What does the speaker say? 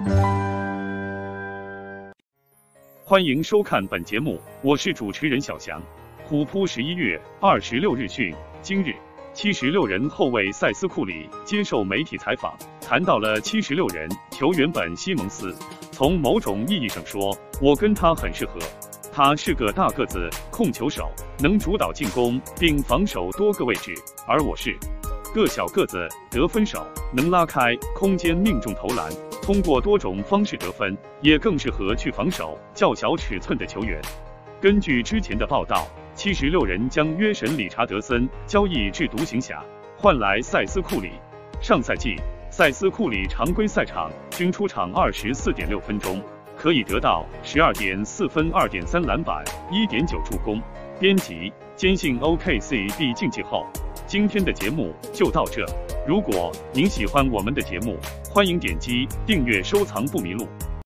欢迎收看本节目，我是主持人小翔。虎扑11月26日讯，今日76人后卫塞斯库里接受媒体采访，谈到了76人球员本西蒙斯。从某种意义上说，我跟他很适合。他是个大个子控球手，能主导进攻并防守多个位置，而我是个小个子得分手，能拉开空间命中投篮，通过多种方式得分，也更适合去防守较小尺寸的球员。根据之前的报道，76人将约什理查德森交易至独行侠，换来塞斯库里。上赛季，塞斯库里常规赛场均出场24.6分钟，可以得到12.4分、2.3篮板、1.9助攻。编辑坚信 OKC 必晋级后。今天的节目就到这。如果您喜欢我们的节目，欢迎点击订阅收藏不迷路。